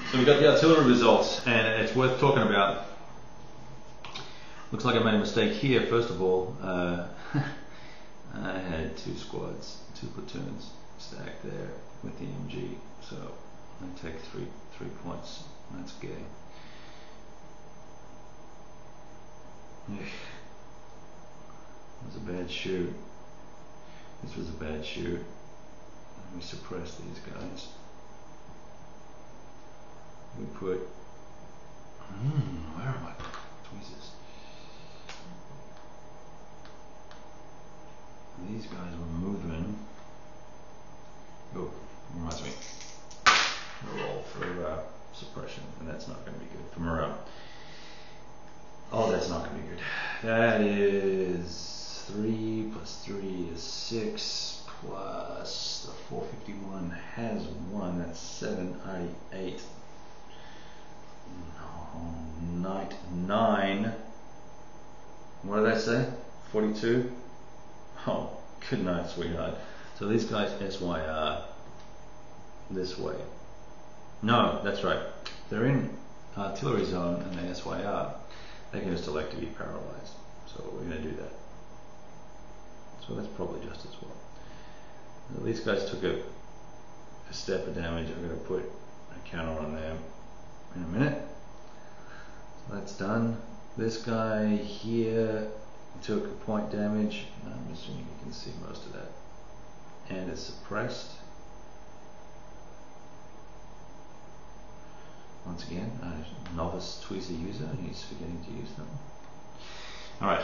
So we got the artillery results, and it's worth talking about. Looks like I made a mistake here. First of all, I had two squads, two platoons stacked there with the MG. So I take three points. That's gay. It was a bad shoot. This was a bad shoot. We suppressed these guys. We put, where are my tweezers? These guys were moving. Oh, reminds me. A roll for suppression, and that's not going to be good for morale. Oh, that's not going to be good. That is 3 plus 3 is 6 plus the 451 has 1. That's 788. Night 9. What did I say? 42? Oh, good night, sweetheart. So these guys SYR this way. No, that's right. They're in artillery zone and they SYR. They can just elect to be paralyzed. So we're going to do that. So that's probably just as well. Now, these guys took a step of damage. I'm going to put a counter on them in a minute. So that's done. This guy here took a point damage. I'm assuming you can see most of that. And is suppressed. Once again, a novice tweezer user, and he's forgetting to use them. Alright.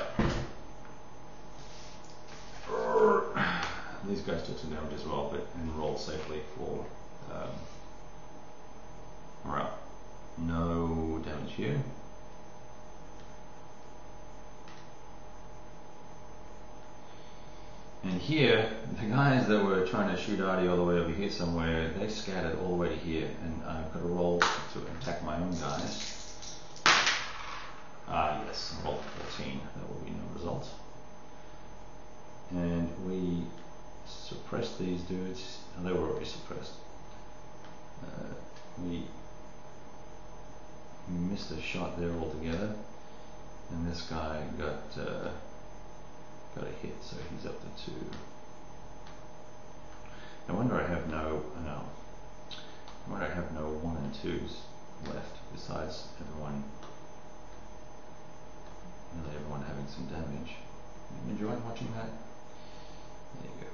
These guys took some damage as well, but enrolled safely for morale. No damage here. And here, the guys that were trying to shoot Artie all the way over here somewhere, they scattered all the way to here, and I've got to roll to attack my own guys. Ah yes, I rolled 14, that will be no results. And we suppressed these dudes, oh, they were already suppressed. We missed a shot there altogether, and this guy got a hit, so he's up to 2. I wonder I have no 1 and 2s left, besides everyone having some damage. You enjoyed watching that? There you go.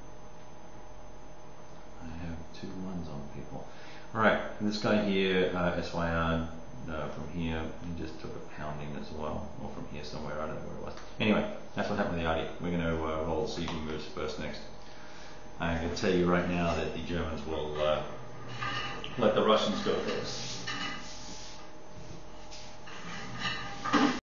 I have 2 1s on people. Alright, this guy here, SYR, from here, he just took a pounding as well, or from here somewhere, I don't know where it was. Anyway, that's what happened with the Artie. We're going to roll sieging moves first next. I can tell you right now that the Germans will let the Russians go first.